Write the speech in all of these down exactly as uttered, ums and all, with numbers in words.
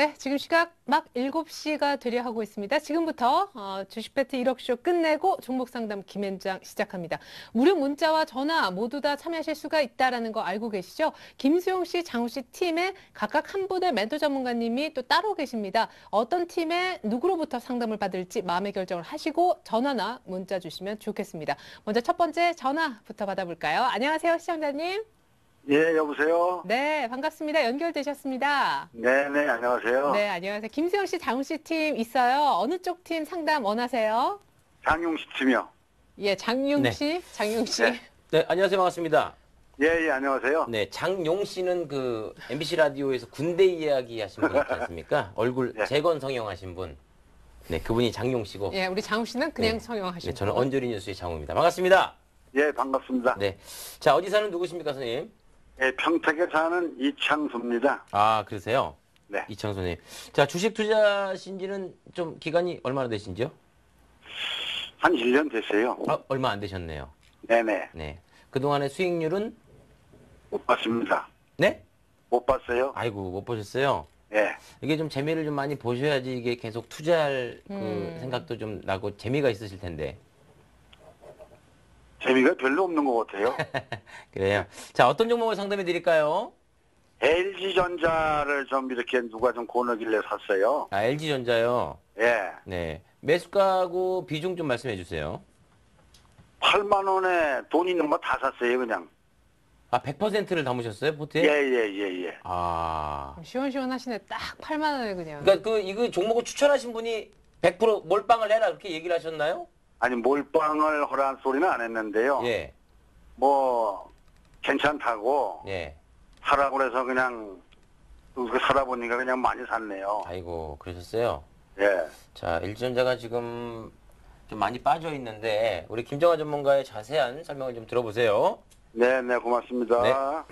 네, 지금 시각 막 일곱 시가 되려 하고 있습니다. 지금부터 어, 주식 배트 일억쇼 끝내고 종목 상담 김현장 시작합니다. 무료 문자와 전화 모두 다 참여하실 수가 있다는 거 알고 계시죠? 김수용 씨, 장우 씨 팀에 각각 한 분의 멘토 전문가님이 또 따로 계십니다. 어떤 팀에 누구로부터 상담을 받을지 마음의 결정을 하시고 전화나 문자 주시면 좋겠습니다. 먼저 첫 번째 전화부터 받아볼까요? 안녕하세요, 시청자님. 예, 여보세요? 네, 반갑습니다. 연결되셨습니다. 네네, 안녕하세요. 네, 안녕하세요. 김수영 씨, 장우 씨 팀 있어요. 어느 쪽 팀 상담 원하세요? 장용식 팀이요. 예, 장용 네. 씨, 장용 씨. 네. 네, 안녕하세요. 반갑습니다. 예, 예, 안녕하세요. 네, 장용 씨는 그 엠비씨 라디오에서 군대 이야기 하신 분 있지 않습니까? 얼굴 네. 재건 성형하신 분. 네, 그분이 장용 씨고. 예, 우리 장우 씨는 그냥 네. 성형하시고. 네, 저는 언저리 뉴스의 장우입니다. 반갑습니다. 예, 반갑습니다. 네. 자, 어디 사는 누구십니까, 선생님? 예, 평택에 사는 이창수입니다. 아, 그러세요? 네. 이창수 선생님. 자, 주식 투자하신 지는 좀 기간이 얼마나 되신지요? 한 일 년 됐어요. 아, 얼마 안 되셨네요. 네네. 네. 그동안의 수익률은? 못 봤습니다. 네? 못 봤어요? 아이고, 못 보셨어요? 예. 이게 좀 재미를 좀 많이 보셔야지 이게 계속 투자할 그 음. 생각도 좀 나고 재미가 있으실 텐데. 재미가 별로 없는 것 같아요. 그래요. 자, 어떤 종목을 상담해 드릴까요? 엘지전자를 좀 이렇게 누가 좀 권하길래 샀어요. 아, 엘지전자요. 예. 네. 매수가하고 비중 좀 말씀해 주세요. 팔만 원에 돈 있는 거 다 샀어요, 그냥. 아, 백 퍼센트를 담으셨어요, 포트에? 예, 예, 예, 예. 아. 시원시원하시네. 딱 팔만 원에 그냥. 그러니까 그 이거 종목을 추천하신 분이 백 퍼센트 몰빵을 해라 그렇게 얘기를 하셨나요? 아니, 몰빵을 하라는 소리는 안 했는데요. 예. 뭐, 괜찮다고. 예. 사라고 그래서 그냥 그 사다 보니까 그냥 많이 샀네요. 아이고, 그러셨어요. 예. 자, 엘지전자가 지금 좀 많이 빠져 있는데 우리 김정화 전문가의 자세한 설명을 좀 들어보세요. 네, 네, 고맙습니다.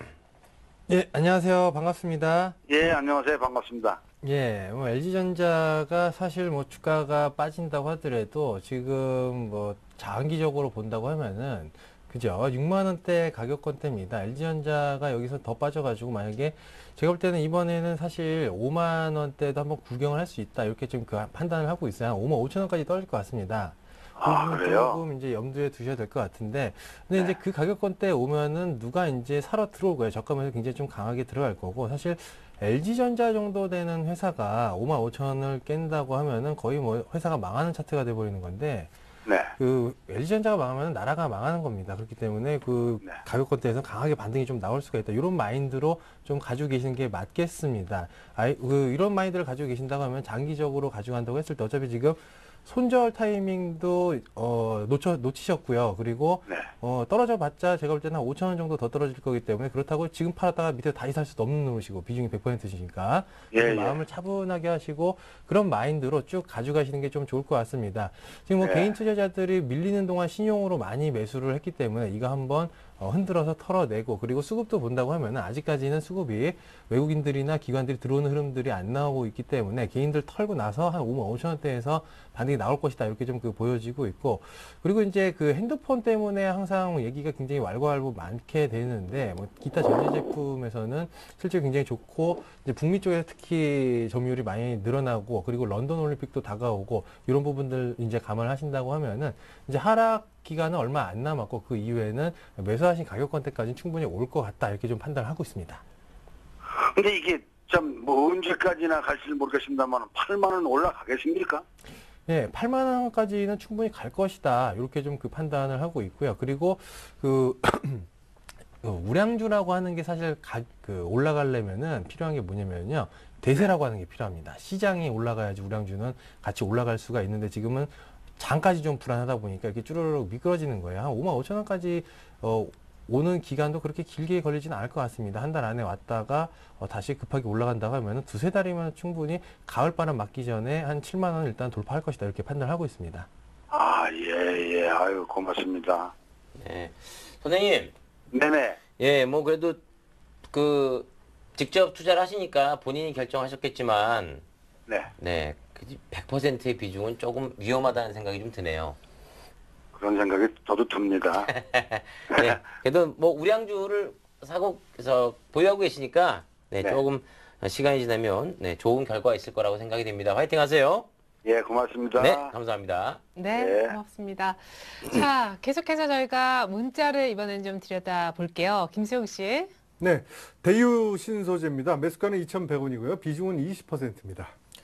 예, 안녕하세요. 반갑습니다. 예, 안녕하세요. 반갑습니다. 예, 뭐 엘지전자가 사실 뭐 주가가 빠진다고 하더라도 지금 뭐 장기적으로 본다고 하면은 그죠? 육만 원대 가격권대입니다. 엘지전자가 여기서 더 빠져가지고 만약에 제가 볼 때는 이번에는 사실 오만 원대도 한번 구경을 할 수 있다. 이렇게 좀 그 판단을 하고 있어요. 한 오만 오천 원까지 떨어질 것 같습니다. 아, 그 그래요? 조금 이제 염두에 두셔야 될 것 같은데, 근데 네. 이제 그 가격권대에 오면은 누가 이제 사러 들어올 거예요. 저가면서 굉장히 좀 강하게 들어갈 거고, 사실 엘지전자 정도 되는 회사가 오만 오천 원을 깬다고 하면은 거의 뭐 회사가 망하는 차트가 돼버리는 건데, 네. 그 엘지전자가 망하면 나라가 망하는 겁니다. 그렇기 때문에 그 네. 가격권대에서 강하게 반등이 좀 나올 수가 있다. 이런 마인드로 좀 가지고 계시는 게 맞겠습니다. 아이, 그 이런 마인드를 가지고 계신다고 하면 장기적으로 가지고 간다고 했을 때 어차피 지금 손절 타이밍도 어, 놓쳐, 놓치셨고요. 그리고 네. 어, 떨어져 봤자 제가 볼 때는 한 오천 원 정도 더 떨어질 거기 때문에 그렇다고 지금 팔았다가 밑에 다시 살 수도 없는 놈이시고 비중이 백 퍼센트시니까 예, 예. 마음을 차분하게 하시고 그런 마인드로 쭉 가져가시는 게 좀 좋을 것 같습니다. 지금 뭐 네. 개인 투자자들이 밀리는 동안 신용으로 많이 매수를 했기 때문에 이거 한번 어, 흔들어서 털어내고 그리고 수급도 본다고 하면은 아직까지는 수급이 외국인들이나 기관들이 들어오는 흐름들이 안 나오고 있기 때문에 개인들 털고 나서 한 오만 오천 원대에서 반등이 나올 것이다 이렇게 좀 그 보여지고 있고 그리고 이제 그 핸드폰 때문에 항상 얘기가 굉장히 왈가왈부 많게 되는데 뭐 기타 전자 제품에서는 실제 굉장히 좋고 이제 북미 쪽에 특히 점유율이 많이 늘어나고 그리고 런던 올림픽도 다가오고 이런 부분들 이제 감안을 하신다고 하면은 이제 하락 기간은 얼마 안 남았고 그 이후에는 매수하신 가격권대까지는 충분히 올 것 같다 이렇게 좀 판단을 하고 있습니다. 근데 이게 참 뭐 언제까지나 갈지는 모르겠습니다만 팔만 원 올라가겠습니까? 예, 팔만 원까지는 충분히 갈 것이다. 이렇게 좀 그 판단을 하고 있고요. 그리고 그 우량주라고 하는 게 사실 가, 그 올라가려면은 필요한 게 뭐냐면요. 대세라고 하는 게 필요합니다. 시장이 올라가야지 우량주는 같이 올라갈 수가 있는데 지금은 장까지 좀 불안하다 보니까 이렇게 쭈르륵 미끄러지는 거예요. 한 오만 오천 원까지 어, 오는 기간도 그렇게 길게 걸리지는 않을 것 같습니다. 한 달 안에 왔다가 어, 다시 급하게 올라간다고 하면 두세 달이면 충분히 가을바람 맞기 전에 한 칠만 원 일단 돌파할 것이다. 이렇게 판단을 하고 있습니다. 아, 예, 예. 아유, 고맙습니다. 네. 선생님. 네네. 예, 뭐 그래도 그 직접 투자를 하시니까 본인이 결정하셨겠지만 네. 네. 백 퍼센트의 비중은 조금 위험하다는 생각이 좀 드네요. 그런 생각이 저도 듭니다. 네. 그래도 뭐 우량주를 사고 그래서 보유하고 계시니까 네, 네. 조금 시간이 지나면 네, 좋은 결과가 있을 거라고 생각이 됩니다. 화이팅 하세요. 예, 고맙습니다. 네, 감사합니다. 네, 네. 고맙습니다. 자, 계속해서 저희가 문자를 이번엔 좀 들여다 볼게요. 김수영 씨. 네, 대유 신소재입니다. 매수가는 이천백 원이고요. 비중은 이십 퍼센트입니다.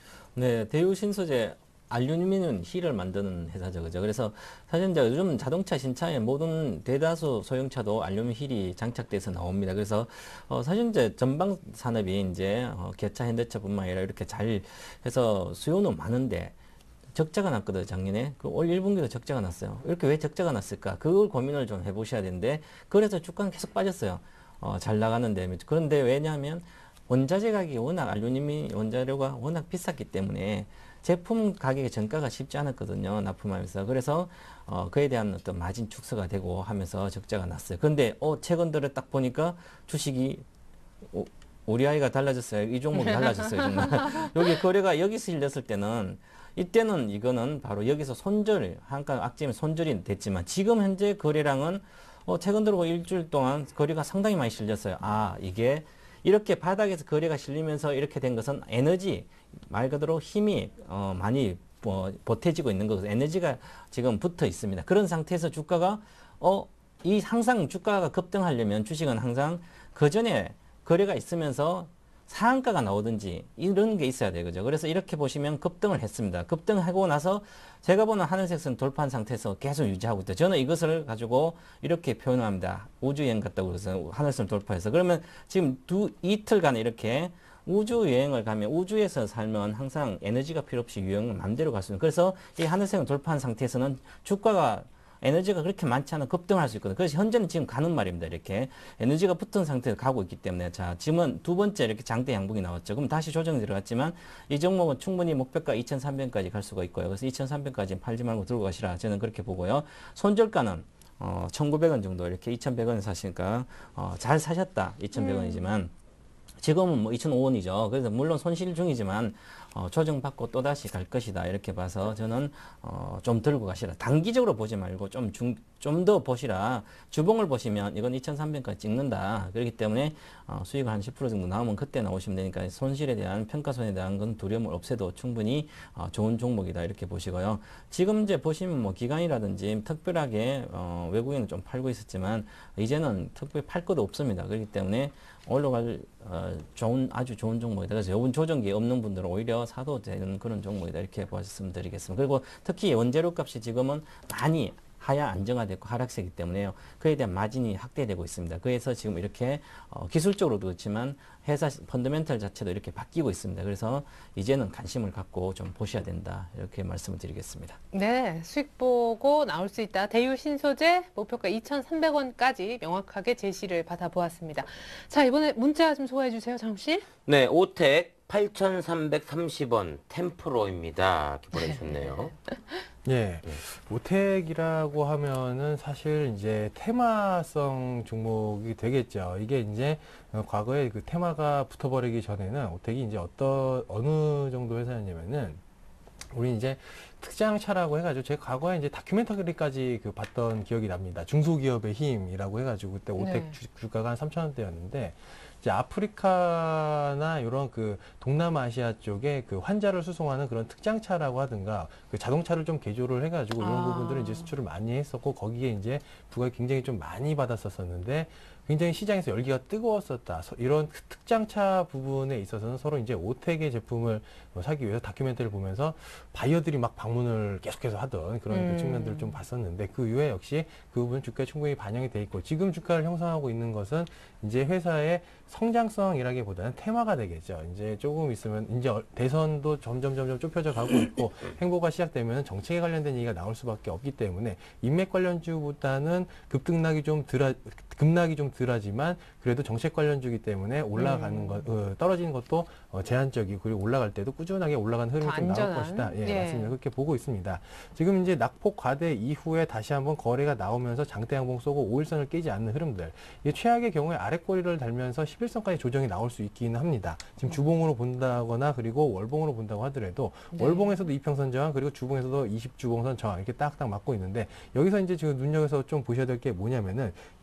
네, 대우 신소재 알루미늄 힐을 만드는 회사죠, 그죠? 그래서 사실 이제 요즘 자동차 신차에 모든 대다수 소형차도 알루미늄 힐이 장착돼서 나옵니다. 그래서 어, 사실 이제 전방 산업이 이제 어, 기아차, 현대차뿐만 아니라 이렇게 잘 해서 수요는 많은데 적자가 났거든요, 작년에. 그 올 일 분기도 적자가 났어요. 이렇게 왜 적자가 났을까? 그걸 고민을 좀 해보셔야 되는데, 그래서 주가는 계속 빠졌어요. 어, 잘 나가는데. 그런데 왜냐하면 원자재 가격이 워낙 알루미늄 원자료가 워낙 비쌌기 때문에 제품 가격의 전가가 쉽지 않았거든요, 납품하면서. 그래서 어, 그에 대한 어떤 마진 축소가 되고 하면서 적자가 났어요. 그런데 어, 최근 들어 딱 보니까 주식이 오, 우리 아이가 달라졌어요. 이 종목이 달라졌어요, 정말. 여기 거래가 여기서 실렸을 때는 이때는 이거는 바로 여기서 손절, 한가 악재면 손절이 됐지만 지금 현재 거래량은 어, 최근 들어 일주일 동안 거래가 상당히 많이 실렸어요. 아, 이게 이렇게 바닥에서 거래가 실리면서 이렇게 된 것은 에너지, 말 그대로 힘이 어, 많이 뭐, 보태지고 있는 거고 에너지가 지금 붙어 있습니다. 그런 상태에서 주가가 어, 이 항상 주가가 급등하려면 주식은 항상 그 전에 거래가 있으면서 상한가가 나오든지 이런 게 있어야 되거죠. 그래서 이렇게 보시면 급등을 했습니다. 급등하고 나서 제가 보는 하늘색 선 돌파한 상태에서 계속 유지하고 있다. 저는 이것을 가지고 이렇게 표현합니다. 우주여행 갔다고 해서 하늘선 돌파해서. 그러면 지금 두 이틀간 이렇게 우주 여행을 가면 우주에서 살면 항상 에너지가 필요 없이 유형을 마음대로 갈 수 있는. 그래서 이 하늘색을 돌파한 상태에서는 주가가 에너지가 그렇게 많지 않아 급등할 수 있거든요. 그래서 현재는 지금 가는 말입니다. 이렇게 에너지가 붙은 상태에서 가고 있기 때문에 자 지금은 두 번째 이렇게 장대 양봉이 나왔죠. 그럼 다시 조정이 들어갔지만 이 종목은 충분히 목표가 이천삼백까지 갈 수가 있고요. 그래서 이천삼백까지 팔지 말고 들고 가시라. 저는 그렇게 보고요. 손절가는 어, 천구백 원 정도 이렇게 이천백 원에 사시니까 어, 잘 사셨다. 이천백 원이지만 음. 지금은 뭐 이천오 원이죠. 그래서 물론 손실 중이지만 어, 조정받고 또다시 갈 것이다. 이렇게 봐서 저는 어, 좀 들고 가시라. 단기적으로 보지 말고 좀 중, 좀 더 보시라. 주봉을 보시면 이건 이천삼백까지 찍는다. 그렇기 때문에 어, 수익 한 십 퍼센트 정도 나오면 그때 나오시면 되니까 손실에 대한 평가손에 대한 건 두려움을 없애도 충분히 어, 좋은 종목이다. 이렇게 보시고요. 지금 이제 보시면 뭐 기관이라든지 특별하게 어, 외국인은 좀 팔고 있었지만 이제는 특별히 팔 것도 없습니다. 그렇기 때문에 올라갈 어, 좋은 아주 좋은 종목이다. 그래서 요번 조정기에 없는 분들은 오히려 사도 되는 그런 종목이다. 이렇게 말씀드리겠습니다. 그리고 특히 원재료 값이 지금은 많이 하향 안정화됐고 하락세이기 때문에요. 그에 대한 마진이 확대되고 있습니다. 그래서 지금 이렇게 어, 기술적으로도 그렇지만 회사 펀더멘털 자체도 이렇게 바뀌고 있습니다. 그래서 이제는 관심을 갖고 좀 보셔야 된다. 이렇게 말씀을 드리겠습니다. 네, 수익 보고 나올 수 있다. 대유 신소재 목표가 이천삼백 원까지 명확하게 제시를 받아보았습니다. 자, 이번에 문자 좀 소개해 주세요, 장욱 씨. 네, 오텍 팔천삼백삼십 원 템프로입니다. 이렇게 보내주셨네요. 예. 오텍이라고 하면은 사실 이제 테마성 종목이 되겠죠. 이게 이제 과거에 그 테마가 붙어버리기 전에는 오텍이 이제 어떤, 어느 정도 회사였냐면은 우리 이제 특장차라고 해가지고 제가 과거에 이제 다큐멘터리까지 그 봤던 기억이 납니다. 중소기업의 힘이라고 해가지고 그때 오텍 네. 주, 주가가 한 삼천 원대였는데 이제 아프리카나 이런 그 동남아시아 쪽에 그 환자를 수송하는 그런 특장차라고 하든가 그 자동차를 좀 개조를 해가지고 이런 아. 부분들을 이제 수출을 많이 했었고 거기에 이제 부가 굉장히 좀 많이 받았었었는데 굉장히 시장에서 열기가 뜨거웠었다. 서- 이런 특장차 부분에 있어서는 서로 이제 오텍의 제품을 뭐 사기 위해서 다큐멘터리를 보면서 바이어들이 막 방문을 계속해서 하던 그런 음. 그 측면들을 좀 봤었는데 그 이후에 역시 그 부분 주가에 충분히 반영이 돼 있고 지금 주가를 형성하고 있는 것은 이제 회사의 성장성이라기보다는 테마가 되겠죠. 이제 조금 있으면 이제 어- 대선도 점점 점점 좁혀져 가고 있고 행보가 시작되면 정책에 관련된 얘기가 나올 수밖에 없기 때문에 인맥 관련주보다는 급등락이 좀 덜하, 급락이 좀 덜하지만 그래도 정책 관련주기 때문에 올라가는 음. 것, 어, 떨어지는 것도 어, 제한적이고 그리고 올라갈 때도 꾸준하게 올라가는 흐름이 더 좀 나올 안전한. 것이다. 예, 예. 맞습니다. 그렇게 보고 있습니다. 지금 이제 낙폭 과대 이후에 다시 한번 거래가 나오면서 장대 양봉 쏘고 오일선을 깨지 않는 흐름들. 이게 최악의 경우에 아랫꼬리를 달면서 십일선까지 조정이 나올 수 있기는 합니다. 지금 주봉으로 본다거나 그리고 월봉으로 본다고 하더라도 네. 월봉에서도 이평선 저항 그리고 주봉에서도 이십 주봉선 저항 이렇게 딱딱 맞고 있는데 여기서 이제 지금 눈여겨서 좀 보셔야 될 게 뭐냐면은 육십 주봉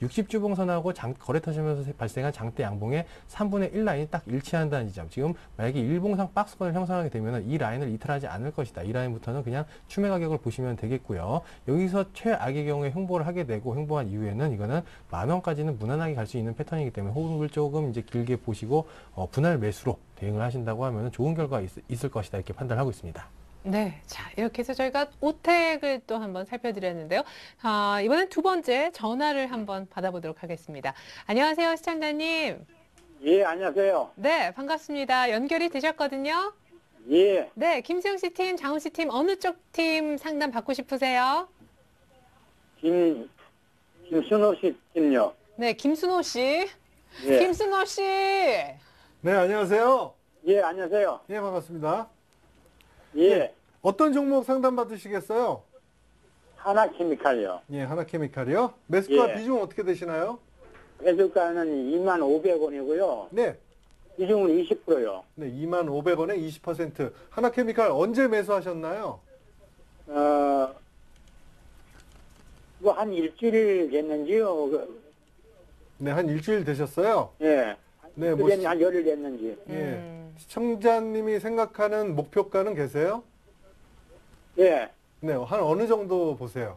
일봉선하고 장, 거래 터지면서 발생한 장대 양봉의 삼분의 일 라인이 딱 일치한다는 지점. 지금 만약에 일봉상 박스권을 형성하게 되면 이 라인을 이탈하지 않을 것이다. 이 라인부터는 그냥 추매 가격을 보시면 되겠고요. 여기서 최악의 경우에 횡보를 하게 되고 횡보한 이후에는 이거는 만 원까지는 무난하게 갈 수 있는 패턴이기 때문에 호흡을 조금 이제 길게 보시고 어, 분할 매수로 대응을 하신다고 하면 좋은 결과가 있, 있을 것이다. 이렇게 판단하고 있습니다. 네, 자 이렇게 해서 저희가 오택을 또 한번 살펴드렸는데요. 아, 이번엔 두 번째 전화를 한번 받아보도록 하겠습니다. 안녕하세요, 시청자님. 예, 안녕하세요. 네, 반갑습니다. 연결이 되셨거든요. 예, 네, 김수영 씨 팀, 장훈 씨 팀 어느 쪽 팀 상담 받고 싶으세요? 김, 김순호 씨 팀요. 네, 김순호 씨. 예, 김순호 씨. 네, 안녕하세요. 예, 안녕하세요. 예, 반갑습니다. 예, 어떤 종목 상담 받으시겠어요? 하나케미칼요. 예, 하나케미칼이요. 매수가 예. 비중 어떻게 되시나요? 매수가는 이만 오백 원이고요. 네. 비중은 이십 퍼센트요. 네, 이만 오백 원에 이십 퍼센트. 하나케미칼 언제 매수하셨나요? 어, 뭐 한 일주일 됐는지요. 그, 네, 한 일주일 되셨어요. 예, 네, 뭐, 그게 시, 한 열흘 됐는지. 예. 음. 시청자님이 생각하는 목표가는 계세요? 예, 네, 한 어느 정도 보세요?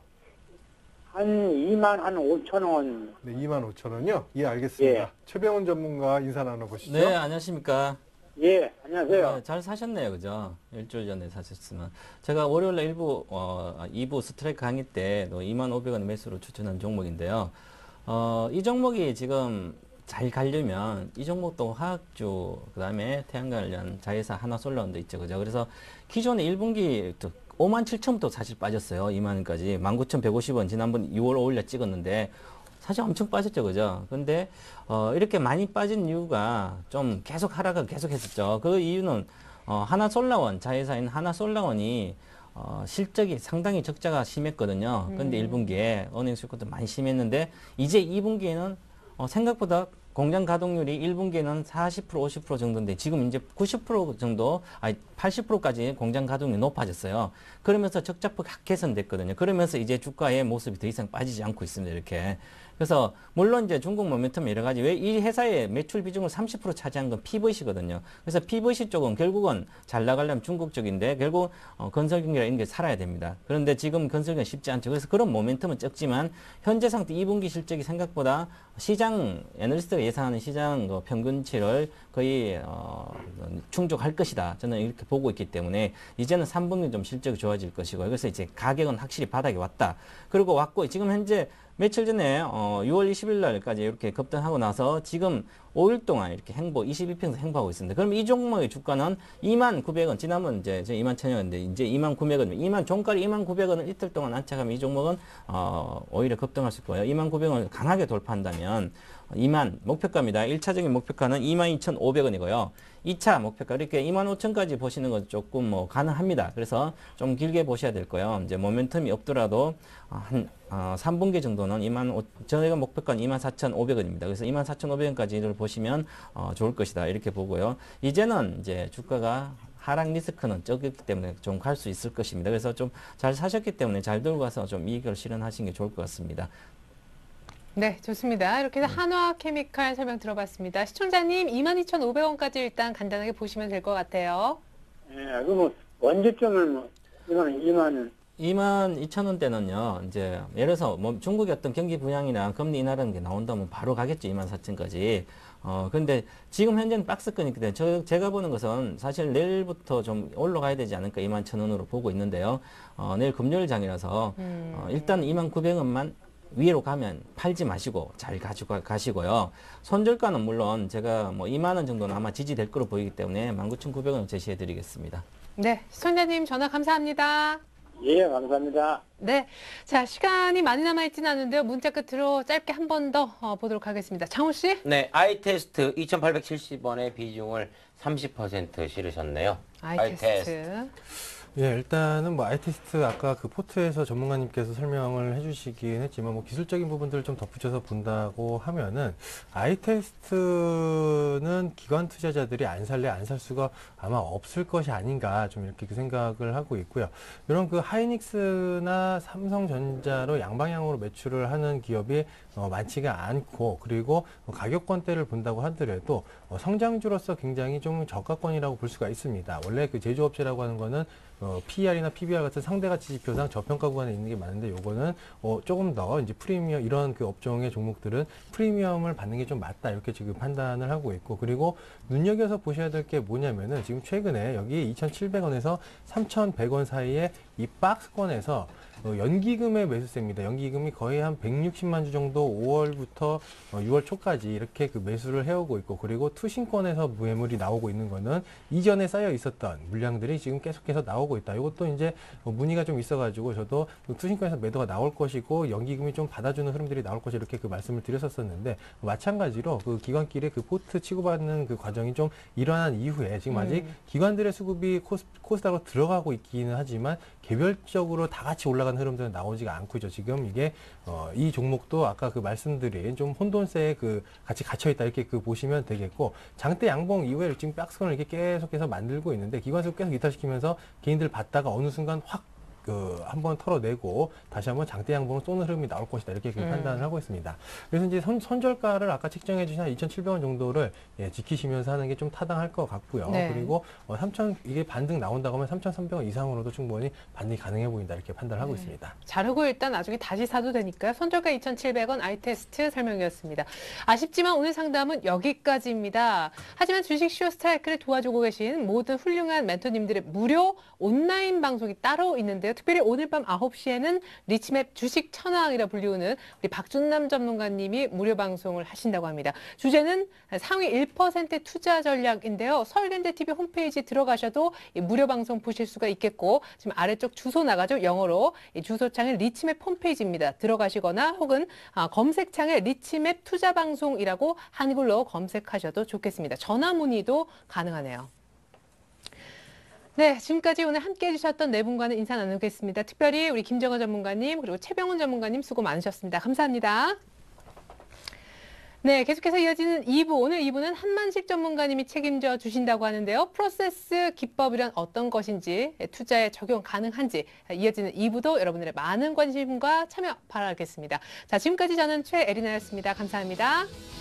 한 이만 한 오천 원. 네, 이만 오천 원이요? 예, 알겠습니다. 예. 최병훈 전문가 인사 나눠보시죠. 네, 안녕하십니까. 예, 안녕하세요. 네, 잘 사셨네요, 그죠? 일주일 전에 사셨으면. 제가 월요일날 일부, 어, 이 부 스트라이크 강의 때 이만 오백 원 매수로 추천한 종목인데요. 어, 이 종목이 지금 잘 가려면 이 종목도 화학주, 그 다음에 태양광 관련 자회사 하나솔라운드 있죠, 그죠? 그래서 기존에 일 분기 오만 칠천 원부터 사실 빠졌어요. 이만 원까지. 만 구천백오십 원 지난번 유월 오일날 찍었는데 사실 엄청 빠졌죠, 그죠? 근데 어, 이렇게 많이 빠진 이유가 좀 계속 하락을 계속 했었죠. 그 이유는 어, 하나솔라원, 자회사인 하나솔라원이 어, 실적이 상당히 적자가 심했거든요. 근데 음. 일 분기에 어닝 수익도 많이 심했는데 이제 이 분기에는 어, 생각보다 공장 가동률이 일 분기에는 사십 퍼센트, 오십 퍼센트 정도인데 지금 이제 구십 퍼센트 정도, 아니 팔십 퍼센트까지 공장 가동률이 높아졌어요. 그러면서 적자폭 개선됐거든요. 그러면서 이제 주가의 모습이 더 이상 빠지지 않고 있습니다. 이렇게. 그래서 물론 이제 중국 모멘텀 여러 가지, 왜 이 회사의 매출 비중을 삼십 퍼센트 차지한 건 피브이씨거든요. 그래서 피브이씨 쪽은 결국은 잘 나가려면 중국 쪽인데 결국 어, 건설 경기라 이런 게 살아야 됩니다. 그런데 지금 건설 경기 쉽지 않죠. 그래서 그런 모멘텀은 적지만 현재 상태 이 분기 실적이 생각보다 시장 애널리스트가 예상하는 시장 그 평균치를 거의 어, 충족할 것이다. 저는 이렇게 보고 있기 때문에 이제는 삼 분기 좀 실적이 좋아질 것이고, 그래서 이제 가격은 확실히 바닥에 왔다. 그리고 왔고 지금 현재 며칠 전에 어, 유월 이십일 날까지 이렇게 급등하고 나서 지금 오 일 동안 이렇게 행보, 이십일 평에서 행보하고 있습니다. 그럼 이 종목의 주가는 이만 구백 원, 지난번 이제 이만 천 원인데 이제 이만 구백 원, 이만 종가를 이만 구백 원을 이틀 동안 안착하면 이 종목은 어, 오히려 급등할 수 있고요. 이만 구백 원을 강하게 돌파한다면 이만 목표가입니다. 일 차적인 목표가는 이만 이천오백 원이고요. 이 차 목표가 이렇게 이만 오천까지 보시는 건 조금 뭐 가능합니다. 그래서 좀 길게 보셔야 될 거예요. 이제 모멘텀이 없더라도 한 어, 삼 분기 정도는 이만 오, 저희가 목표가는 이만 사천오백 원입니다. 그래서 이만 사천오백 원까지를 보시면 어, 좋을 것이다. 이렇게 보고요. 이제는 이제 주가가 하락 리스크는 적기 때문에 좀 갈 수 있을 것입니다. 그래서 좀 잘 사셨기 때문에 잘 들고 가서 좀 이익을 실현하시는 게 좋을 것 같습니다. 네, 좋습니다. 이렇게 해서 한화케미칼 설명 들어봤습니다. 시청자님 이만 이천오백 원까지 일단 간단하게 보시면 될 것 같아요. 예, 그러면 언제쯤을 뭐, 이거는 이만 원. 이만 이천 원대는요, 이제, 예를 들어서, 뭐, 중국의 어떤 경기 부양이나 금리 인하라는 게 나온다면 바로 가겠죠, 이만 사천까지. 어, 근데 지금 현재는 박스권이기 때문에, 저, 제가 보는 것은 사실 내일부터 좀 올라가야 되지 않을까, 이만 천 원으로 보고 있는데요. 어, 내일 금요일 장이라서, 음. 어, 일단 이만 구백 원만 위로 가면 팔지 마시고 잘 가지고 가시고요. 손절가는 물론 제가 뭐 이만 원 정도는 아마 지지될 거로 보이기 때문에 만 구천구백 원 제시해 드리겠습니다. 네, 시청자님 전화 감사합니다. 예, 감사합니다. 네, 자 시간이 많이 남아있지는 않은데요. 문자 끝으로 짧게 한 번 더 어, 보도록 하겠습니다. 장훈 씨? 네, 아이테스트 이천팔백칠십 원의 비중을 삼십 퍼센트 실으셨네요. 아이테스트. 예, 일단은 뭐 아이테스트 아까 그 포트에서 전문가님께서 설명을 해주시긴 했지만 뭐 기술적인 부분들을 좀 덧붙여서 본다고 하면은 아이테스트는 기관 투자자들이 안 살래 안 살 수가 아마 없을 것이 아닌가 좀 이렇게 그 생각을 하고 있고요. 이런 그 하이닉스나 삼성전자로 양방향으로 매출을 하는 기업이 어, 많지가 않고 그리고 가격권대를 본다고 하더라도 어, 성장주로서 굉장히 좀 저가권이라고 볼 수가 있습니다. 원래 그 제조업체라고 하는 거는 어, 피이알이나 피비알 같은 상대가치 지표상 저평가 구간에 있는 게 많은데 요거는 어, 조금 더 이제 프리미엄 이런 그 업종의 종목들은 프리미엄을 받는 게 좀 맞다 이렇게 지금 판단을 하고 있고 그리고 눈여겨서 보셔야 될 게 뭐냐면은 지금 최근에 여기 이천칠백 원에서 삼천백 원 사이에 이 박스권에서 어, 연기금의 매수세입니다. 연기금이 거의 한 백육십만 주 정도 오월부터 어, 유월 초까지 이렇게 그 매수를 해오고 있고 그리고 투신권에서 매물이 나오고 있는 거는 이전에 쌓여 있었던 물량들이 지금 계속해서 나오고 있다. 이것도 이제 어, 문의가 좀 있어가지고 저도 그 투신권에서 매도가 나올 것이고 연기금이 좀 받아주는 흐름들이 나올 것이 이렇게 그 말씀을 드렸었었는데 마찬가지로 그 기관끼리 그 포트 치고받는 그 과정이 좀 일어난 이후에 지금 아직 음. 기관들의 수급이 코스, 코스닥으로 들어가고 있기는 하지만 개별적으로 다 같이 올라가는 흐름들은 나오지가 않고 있죠. 지금 이게 어, 이 종목도 아까 그 말씀드린 좀 혼돈세에 그 같이 갇혀 있다 이렇게 그 보시면 되겠고 장대 양봉 이후에 지금 박스권을 이렇게 계속해서 만들고 있는데 기관수 계속 이탈시키면서 개인들 받다가 어느 순간 확 그 한번 털어내고 다시 한번 장대 양봉을 쏘는 흐름이 나올 것이다 이렇게 그 음. 판단을 하고 있습니다. 그래서 이제 선, 선절가를 아까 책정해 주신 한 이천칠백 원 정도를 예, 지키시면서 하는 게 좀 타당할 것 같고요. 네. 그리고 어, 삼천 이게 반등 나온다고 하면 삼천삼백 원 이상으로도 충분히 반등이 가능해 보인다 이렇게 판단을 하고 네. 있습니다. 자르고 일단 나중에 다시 사도 되니까요. 선저가 이천칠백 원 아이테스트 설명이었습니다. 아쉽지만 오늘 상담은 여기까지입니다. 하지만 주식 쇼 스트라이크를 도와주고 계신 모든 훌륭한 멘토님들의 무료 온라인 방송이 따로 있는데요. 특별히 오늘 밤 아홉 시에는 리치맵 주식 천왕이라 불리우는 우리 박준남 전문가님이 무료 방송을 하신다고 합니다. 주제는 상위 일 퍼센트 투자 전략인데요. 설렌드티비 홈페이지 들어가셔도 이 무료 방송 보실 수가 있겠고 지금 아래쪽 주소 나가죠. 영어로 이 주소창에 리치맵 홈페이지입니다. 들어가시거나 혹은 아, 검색창에 리치맵 투자 방송이라고 한글로 검색하셔도 좋겠습니다. 전화 문의도 가능하네요. 네, 지금까지 오늘 함께해 주셨던 네 분과는 인사 나누겠습니다. 특별히 우리 김정은 전문가님 그리고 최병훈 전문가님 수고 많으셨습니다. 감사합니다. 네, 계속해서 이어지는 이 부, 오늘 이 부는 한만식 전문가님이 책임져 주신다고 하는데요. 프로세스 기법이란 어떤 것인지, 투자에 적용 가능한지 이어지는 이 부도 여러분들의 많은 관심과 참여 바라겠습니다. 자, 지금까지 저는 최애리나였습니다. 감사합니다.